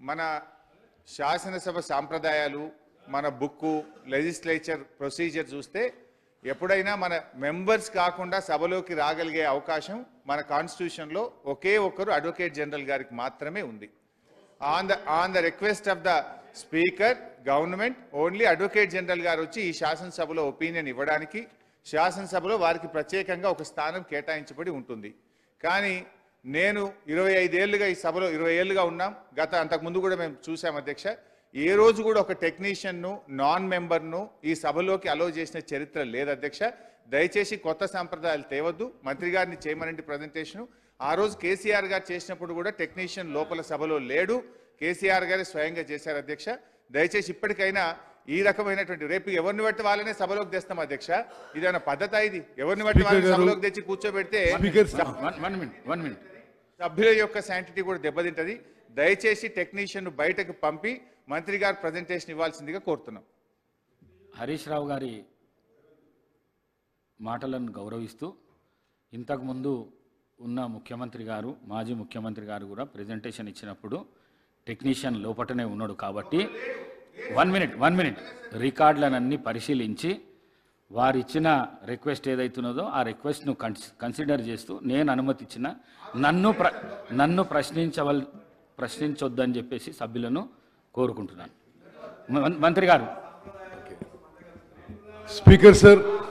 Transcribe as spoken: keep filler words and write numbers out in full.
మన శాసనసభ సాంప్రదాయాలు మన బుక్కు లెజిస్లేచర్ ప్రొసీజర్ చూస్తే ఎప్పుడైనా మన మెంబర్స్ కాకుండా సభలోకి రాగలిగే అవకాశం మన కాన్స్టిట్యూషన్లో ఒకే ఒక్కరు అడ్వకేట్ జనరల్ గారికి మాత్రమే ఉంది. On the on the request of the speaker government only advocate general గారు వచ్చి ఈ శాసనసభలో ఒపీనియన్ ఇవ్వడానికి శాసనసభలో వారికి ప్రత్యేకంగా ఒక స్థానం కేటాయించబడి ఉంటుంది. కానీ నేను ఇరవై ఐదేళ్లుగా ఈ సభలో ఇరవై ఏళ్ళుగా ఉన్నాం. గత అంతకుముందు కూడా మేము చూసాం అధ్యక్ష, ఏ రోజు కూడా ఒక టెక్నీషియన్ను నాన్ మెంబర్ను ఈ సభలోకి అలో చేసిన చరిత్ర లేదు అధ్యక్ష. దయచేసి కొత్త సాంప్రదాయాలు తేవద్దు. మంత్రి గారిని చేయమనండి ప్రజెంటేషను. ఆ రోజు కేసీఆర్ గారు చేసినప్పుడు కూడా టెక్నీషియన్ లోపల సభలో లేడు, కేసీఆర్ గారే స్వయంగా చేశారు అధ్యక్ష. దయచేసి ఇప్పటికైనా ఈ రకమైనటువంటి రేపు ఎవరిని బట్టి వాళ్ళనే సభలోకి తెస్తాం అధ్యక్ష. ఇదేనా పద్ధతి? ఇది ఎవరిని బట్టి వాళ్ళని సభలోకి తెచ్చి కూర్చోబెడితే సభ్యుల యొక్క శాంటిటీ కూడా దెబ్బతింటది. దయచేసి టెక్నీషియన్ బయటకు పంపి మంత్రి గారు ప్రజెంటేషన్ ఇవ్వాల్సిందిగా కోరుతున్నాం. హరీష్ రావు గారి మాటలను గౌరవిస్తూ ఇంతకుముందు ఉన్న ముఖ్యమంత్రి గారు మాజీ ముఖ్యమంత్రి గారు కూడా ప్రజెంటేషన్ ఇచ్చినప్పుడు టెక్నీషియన్ లోపటనే ఉన్నాడు కాబట్టి వన్ మినిట్ వన్ మినిట్ రికార్డులనన్నీ పరిశీలించి వారు ఇచ్చిన రిక్వెస్ట్ ఏదైతున్నదో ఆ రిక్వెస్ట్ను కన్సిడర్ చేస్తూ నేను అనుమతి ఇచ్చిన నన్ను ప్ర నన్ను ప్రశ్నించవల్ ప్రశ్నించొద్దని చెప్పేసి సభ్యులను కోరుకుంటున్నాను. మంత్రి గారు. Speaker sir.